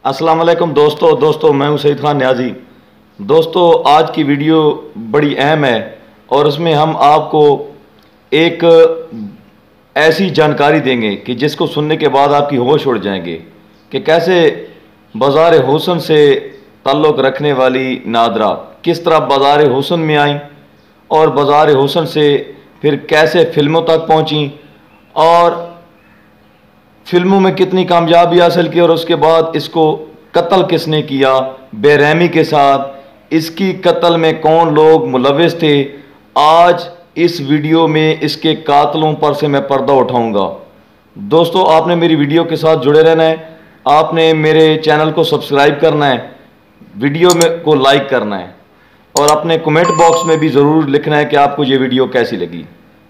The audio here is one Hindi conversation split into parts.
अस्सलाम वालेकुम दोस्तों मैं हूं सईद खान न्याजी। दोस्तों आज की वीडियो बड़ी अहम है और उसमें हम आपको एक ऐसी जानकारी देंगे कि जिसको सुनने के बाद आपकी होश उड़ जाएंगे कि कैसे बाज़ार हुस्न से ताल्लुक़ रखने वाली नादरा किस तरह बाज़ार हुस्न में आई और बाज़ार हुस्न से फिर कैसे फ़िल्मों तक पहुंची और फिल्मों में कितनी कामयाबी हासिल की और उसके बाद इसको कत्ल किसने किया बेरहमी के साथ, इसकी कत्ल में कौन लोग मुलविस थे। आज इस वीडियो में इसके कातलों पर से मैं पर्दा उठाऊंगा। दोस्तों आपने मेरी वीडियो के साथ जुड़े रहना है, आपने मेरे चैनल को सब्सक्राइब करना है, वीडियो में को लाइक करना है और अपने कमेंट बॉक्स में भी ज़रूर लिखना है कि आपको ये वीडियो कैसी लगी।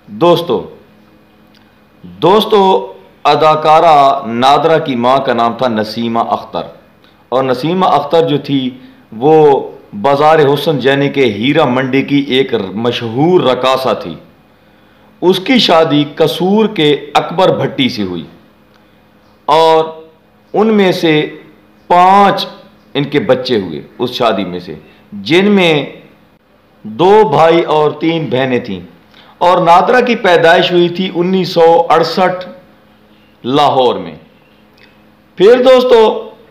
दोस्तों अदाकारा नादरा की माँ का नाम था नसीमा अख्तर और नसीमा अख्तर जो थी वो बाज़ार हुस्न यानी के हीरा मंडी की एक मशहूर रकासा थी। उसकी शादी कसूर के अकबर भट्टी से हुई और उनमें से 5 इनके बच्चे हुए उस शादी में से, जिनमें 2 भाई और 3 बहनें थीं। और नादरा की पैदाइश हुई थी 1968 लाहौर में। फिर दोस्तों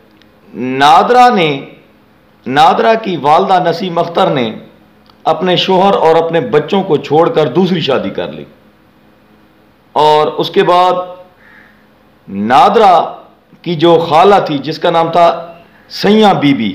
नादरा की वालदा नसीम अख्तर ने अपने शोहर और अपने बच्चों को छोड़कर दूसरी शादी कर ली और उसके बाद नादरा की जो खाला थी जिसका नाम था सैया बीबी,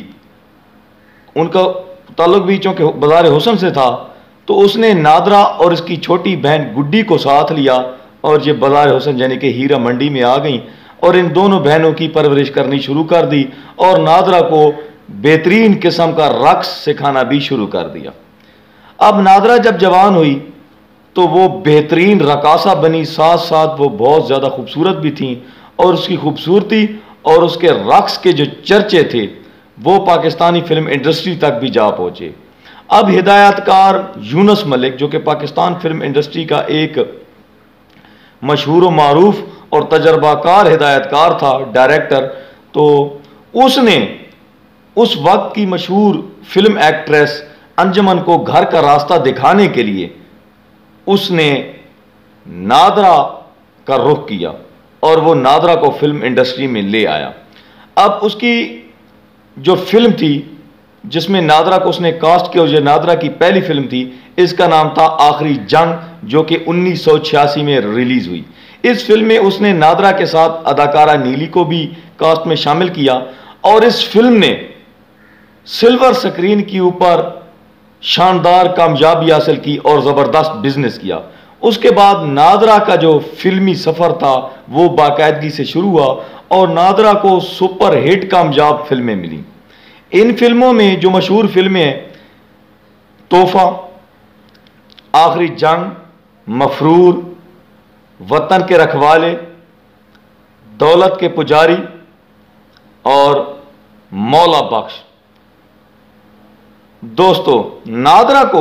उनका ताल्लुक भी चूंकि बाज़ार हुस्न से था तो उसने नादरा और इसकी छोटी बहन गुड्डी को साथ लिया और ये बाज़ार हुस्न यानी कि हीरा मंडी में आ गई और इन दोनों बहनों की परवरिश करनी शुरू कर दी और नादरा को बेहतरीन किस्म का रक्स सिखाना भी शुरू कर दिया। अब नादरा जब जवान हुई तो वो बेहतरीन रकासा बनी, साथ साथ वो बहुत ज़्यादा खूबसूरत भी थी और उसकी खूबसूरती और उसके रक्स के जो चर्चे थे वो पाकिस्तानी फिल्म इंडस्ट्री तक भी जा पहुँचे। अब हिदायतकार यूनुस मलिक जो कि पाकिस्तान फिल्म इंडस्ट्री का एक मशहूर व मारूफ और तजर्बाकार हिदायतकार था, डायरेक्टर, तो उसने उस वक्त की मशहूर फिल्म एक्ट्रेस अंजुमन को घर का रास्ता दिखाने के लिए उसने नादरा का रुख किया और वो नादरा को फिल्म इंडस्ट्री में ले आया। अब उसकी जो फिल्म थी जिसमें नादरा को उसने कास्ट किया, जो नादरा की पहली फिल्म थी, इसका नाम था आखिरी जंग, जो कि 1986 में रिलीज हुई। इस फिल्म में उसने नादरा के साथ अदाकारा नीली को भी कास्ट में शामिल किया और इस फिल्म ने सिल्वर स्क्रीन के ऊपर शानदार कामयाबी हासिल की और ज़बरदस्त बिजनेस किया। उसके बाद नादरा का जो फिल्मी सफ़र था वो बाकायदगी से शुरू हुआ और नादरा को सुपर हिट कामयाब फिल्में मिली। इन फिल्मों में जो मशहूर फिल्में हैं तोहफा, आखिरी जंग, मफरूर, वतन के रखवाले, दौलत के पुजारी और मौला बख्श। दोस्तों नादरा को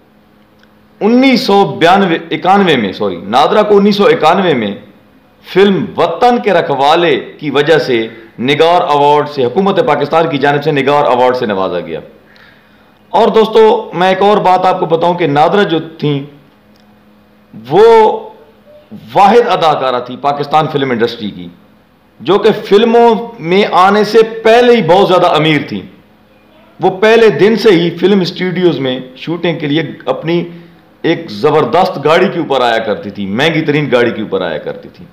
1991 में फिल्म वतन के रखवाले की वजह से निगार अवार्ड से, हुकूमत पाकिस्तान की जानिब से निगार अवार्ड से नवाजा गया। और दोस्तों मैं एक और बात आपको बताऊं कि नादरा जो थी वो वाहिद अदाकारा थी पाकिस्तान फिल्म इंडस्ट्री की जो कि फिल्मों में आने से पहले ही बहुत ज़्यादा अमीर थी। वो पहले दिन से ही फिल्म स्टूडियोज़ में शूटिंग के लिए अपनी एक ज़बरदस्त गाड़ी के ऊपर आया करती थी, महंगी तरीन गाड़ी के ऊपर आया करती थी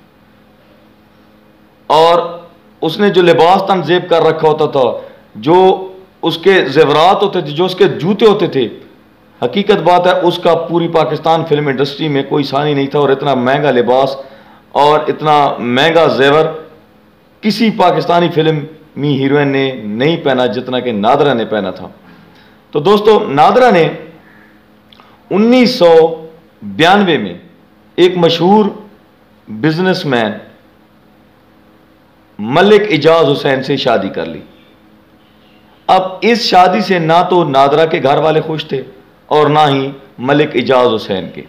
और उसने जो लिबास तनजेब कर रखा होता था, जो उसके जेवरात होते थे, जो उसके जूते होते थे, हकीकत बात है उसका पूरी पाकिस्तान फिल्म इंडस्ट्री में कोई सानी नहीं था और इतना महंगा लिबास और इतना महंगा जेवर किसी पाकिस्तानी फिल्मी हीरोइन ने नहीं पहना जितना कि नादरा ने पहना था। तो दोस्तों नादरा ने 1992 में एक मशहूर बिजनेसमैन मलिक इजाज हुसैन से शादी कर ली। अब इस शादी से ना तो नादरा के घर वाले खुश थे और ना ही मलिक इजाज हुसैन के।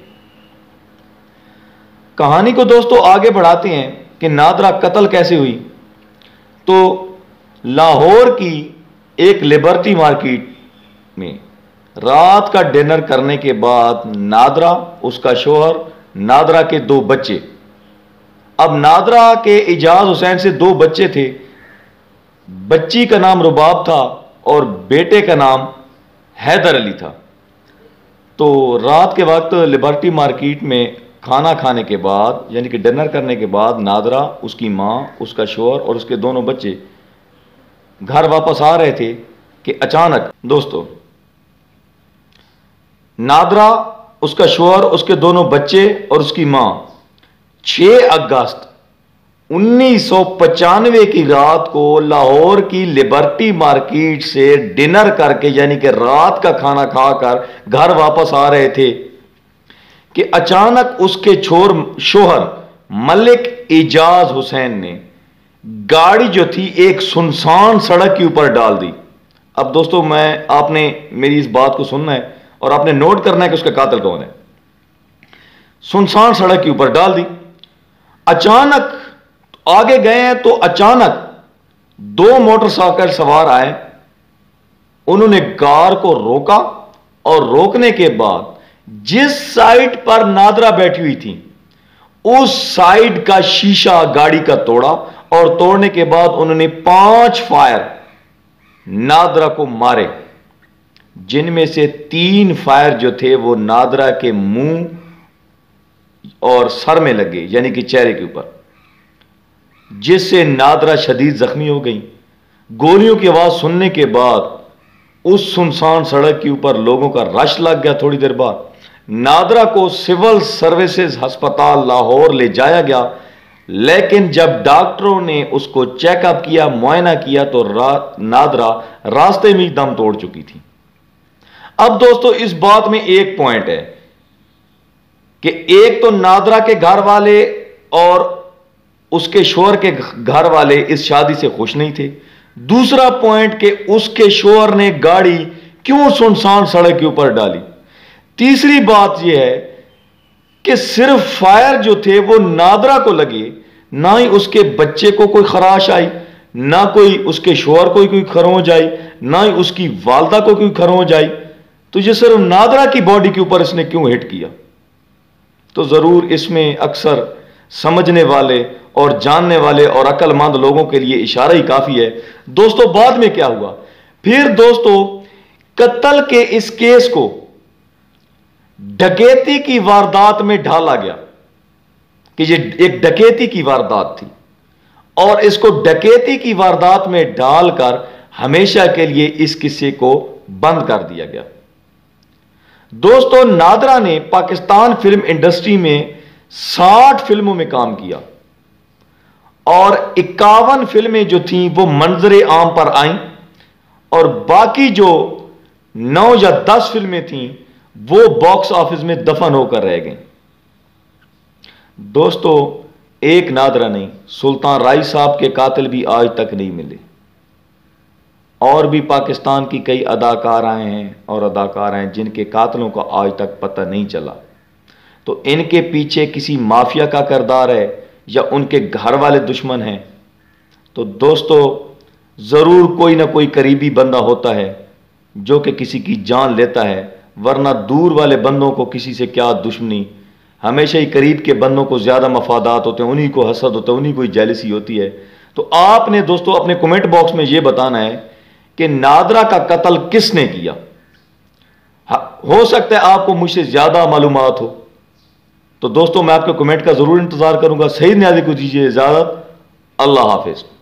कहानी को दोस्तों आगे बढ़ाते हैं कि नादरा कत्ल कैसे हुई। तो लाहौर की एक लिबर्टी मार्केट में रात का डिनर करने के बाद नादरा, उसका शोहर, नादरा के 2 बच्चे। अब नादरा के इजाज हुसैन से 2 बच्चे थे। बच्ची का नाम रुबाब था और बेटे का नाम हैदर अली था। तो रात के वक्त लिबर्टी मार्केट में खाना खाने के बाद, यानी कि डिनर करने के बाद, नादरा, उसकी मां, उसका शोहर और उसके दोनों बच्चे घर वापस आ रहे थे कि अचानक दोस्तों नादरा, उसका शोहर, उसके दोनों बच्चे और उसकी मां 6 अगस्त 1995 की रात को लाहौर की लिबर्टी मार्केट से डिनर करके, यानी कि रात का खाना खाकर घर वापस आ रहे थे कि अचानक उसके शोहर मलिक इजाज हुसैन ने गाड़ी जो थी एक सुनसान सड़क के ऊपर डाल दी। अब दोस्तों आपने मेरी इस बात को सुनना है और आपने नोट करना है कि उसका कातिल कौन है। सुनसान सड़क के ऊपर डाल दी। अचानक आगे गए हैं तो अचानक 2 मोटरसाइकिल सवार आए। उन्होंने कार को रोका और रोकने के बाद जिस साइड पर नादरा बैठी हुई थी उस साइड का शीशा गाड़ी का तोड़ा और तोड़ने के बाद उन्होंने 5 फायर नादरा को मारे, जिनमें से 3 फायर जो थे वो नादरा के मुंह और सर में लगे, यानी कि चेहरे के ऊपर, जिससे नादरा शदीद जख्मी हो गई। गोलियों की आवाज सुनने के बाद उस सुनसान सड़क के ऊपर लोगों का रश लग गया। थोड़ी देर बाद नादरा को सिविल सर्विसेज अस्पताल लाहौर ले जाया गया, लेकिन जब डॉक्टरों ने उसको चेकअप किया, मुआयना किया, तो नादरा रास्ते में ही दम तोड़ चुकी थी। अब दोस्तों इस बात में एक पॉइंट है कि एक तो नादरा के घर वाले और उसके शोहर के घर वाले इस शादी से खुश नहीं थे। दूसरा पॉइंट कि उसके शोहर ने गाड़ी क्यों सुनसान सड़क के ऊपर डाली। तीसरी बात यह है कि सिर्फ फायर जो थे वो नादरा को लगे, ना ही उसके बच्चे को कोई खराश आई, ना कोई उसके शोहर को कोई खरोंच आई, ना ही उसकी वालदा को कोई खरोंच आई। तो ये सिर्फ नादरा की बॉडी के ऊपर इसने क्यों हिट किया? तो जरूर इसमें अक्सर समझने वाले और जानने वाले और अक्लमंद लोगों के लिए इशारा ही काफी है। दोस्तों बाद में क्या हुआ फिर? दोस्तों कत्ल के इस केस को डकैती की वारदात में ढाला गया कि ये एक डकैती की वारदात थी और इसको डकैती की वारदात में डालकर हमेशा के लिए इस किस्से को बंद कर दिया गया। दोस्तों नादरा ने पाकिस्तान फिल्म इंडस्ट्री में 60 फिल्मों में काम किया और 51 फिल्में जो थीं वो मंजरे आम पर आईं और बाकी जो 9 या 10 फिल्में थीं वो बॉक्स ऑफिस में दफन होकर रह गईं। दोस्तों एक नादरा नहीं, सुल्तान राय साहब के कातिल भी आज तक नहीं मिले और भी पाकिस्तान की कई अदाकाराएं हैं और अदाकार हैं जिनके कातिलों का आज तक पता नहीं चला। तो इनके पीछे किसी माफिया का किरदार है या उनके घर वाले दुश्मन हैं। तो दोस्तों जरूर कोई ना कोई करीबी बंदा होता है जो कि किसी की जान लेता है, वरना दूर वाले बंदों को किसी से क्या दुश्मनी। हमेशा ही करीब के बंदों को ज्यादा मफादात होते हैं, उन्हीं को हसद होता है, उन्हीं को जेलसी होती है। तो आपने दोस्तों अपने कमेंट बॉक्स में यह बताना है कि नादरा का कत्ल किसने किया। हो सकता है आपको मुझसे ज्यादा मालूमात हो। तो दोस्तों मैं आपके कमेंट का जरूर इंतजार करूंगा। सही न्याज़ी को दीजिए इजाजत। अल्लाह हाफिज।